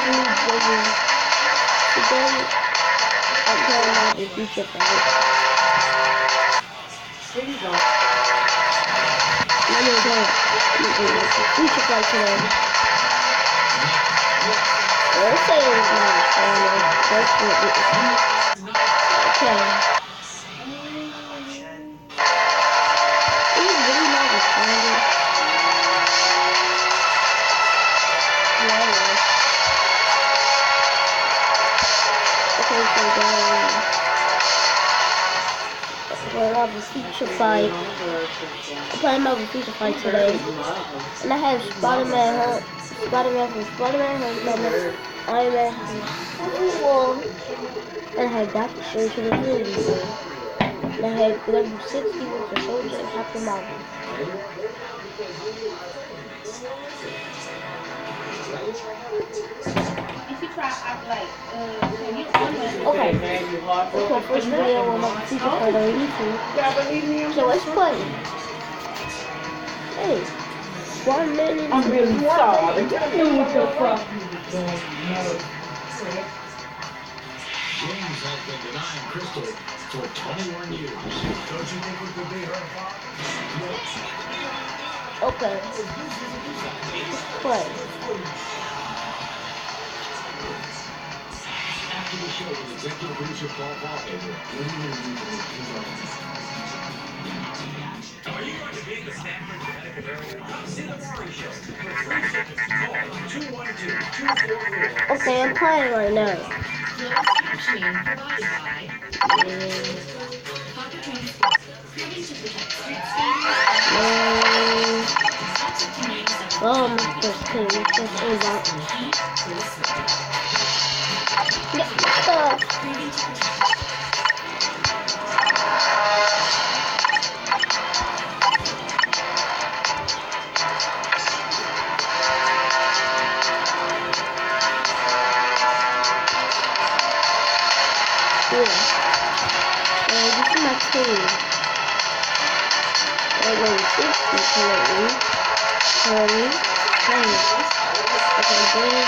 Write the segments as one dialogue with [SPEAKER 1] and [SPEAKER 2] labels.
[SPEAKER 1] Today, I'm playing out the future fight.
[SPEAKER 2] Here you go.
[SPEAKER 1] Let me go. Future fight today. Let's say it was not responding. That's what it is. Okay. It was really not responding. Yeah, it was. Okay, so guys, we're on the feature fight. I'm playing out the feature fight today. And I have Spiderman from Spiderman, Ironman from School, and I have Doctor Strange from the Infinity War. And I have W60 with the Soldier and Captain Marvel. Okay, first video on my feature fight on YouTube. So let's play. Hey, 1 minute.
[SPEAKER 2] I'm really sorry. What the fuck you doing?
[SPEAKER 3] James has been denying Crystal for 21 years. Don't you think it could be her fault?
[SPEAKER 1] Okay. Play.
[SPEAKER 3] After the show with executive producer Paul Walker, are you going to be in the Stanford, Connecticut area? Come see the Murray Show. For free tickets, call 212-244.
[SPEAKER 1] Okay, I'm playing right now.
[SPEAKER 4] Closed captioning provided by Pocket Transport, proving to protect street standards.
[SPEAKER 1] Oh, my first team. Just over. Get stuck. Yeah. This is my team. I go 60 currently. Okay, boys.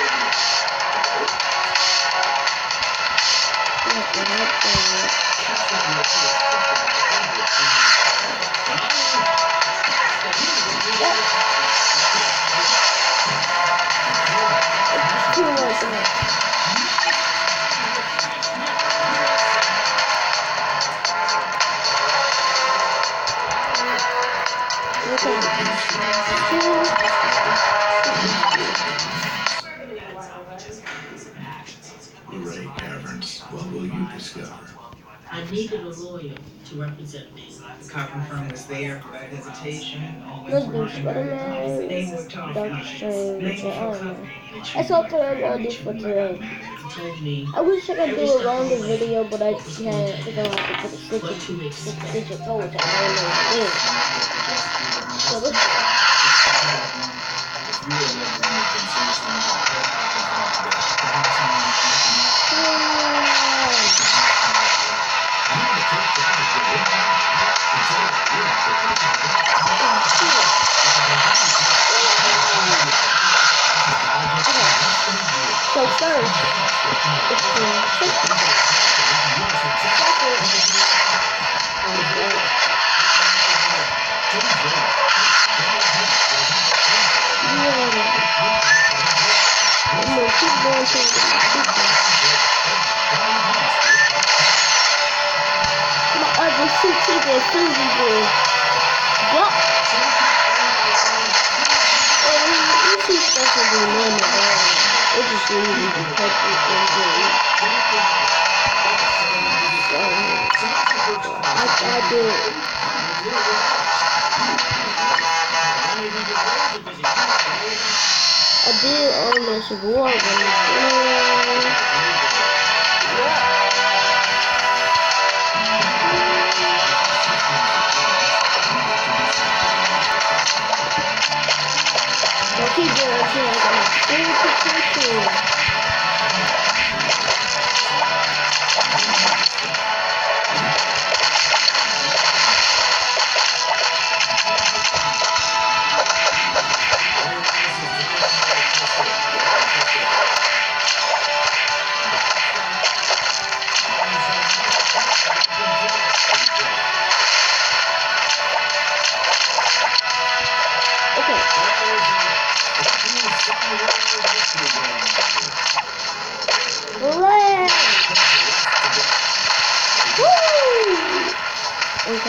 [SPEAKER 3] Ray Caverns, what will you discover?
[SPEAKER 2] I needed a lawyer to represent me. The copy firm was there without hesitation.
[SPEAKER 1] Let's do Spiderman, Doctor Strange, and Iron Man. That's all I'm gonna do for today. I wish I could do a longer video, but I can't because I have to put a stitch it forward to Iron Man. So let's So first, it's the I did own this war, keep doing it until I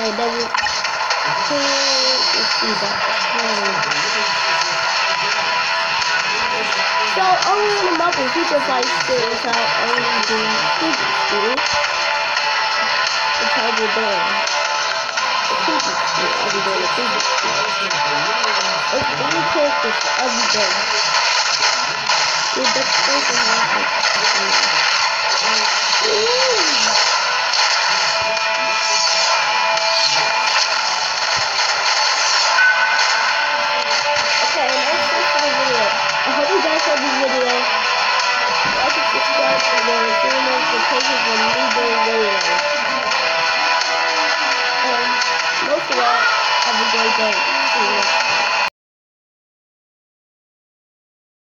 [SPEAKER 1] Okay, then let's see that. So only in the Marvel Future Fight series I'll only do Future School. Which I'll be doing. The Future School. I'll be doing the Future School. It's 3 characters every day. Dude, that's crazy how okay, and that's it for the video. I hope you guys like this video. Like and subscribe to the notifications when we do videos. And most of all, have a great day. See you next time.